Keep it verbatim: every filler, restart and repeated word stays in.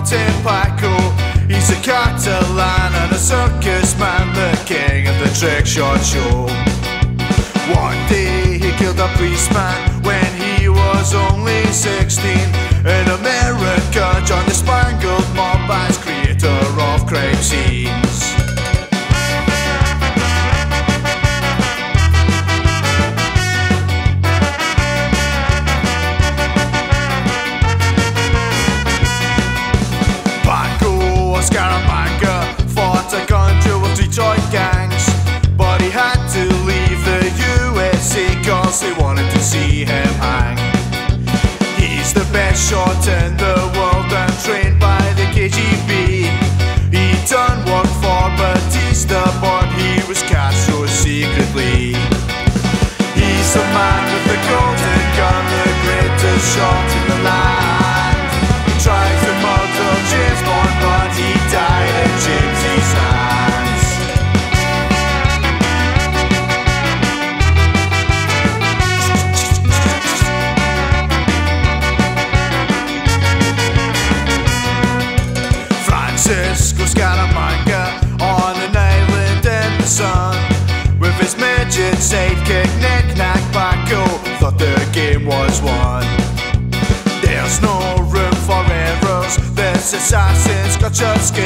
Martin Paco. He's a Catalan and a circus man, the king of the trick shot show. One day he killed a policeman when he was only sixteen. In America, John the Spangled Mob as creator of crime scenes. Skaramanga fought a country with Detroit gangs, but he had to leave the U S A cause they wanted to see him hang. He's the best shot in the world and trained by the K G B. He done work for Batista, but he was Castro secretly. He's the man with the golden gun, the greatest shot in the land. He tried to murder James Bond, but he died in James's hands. Francisco Skaramanga on an island in the sun, with his midget sidekick Knick-Knack Paco, thought the game was won. There's no room for errors, this assassin's got your skin.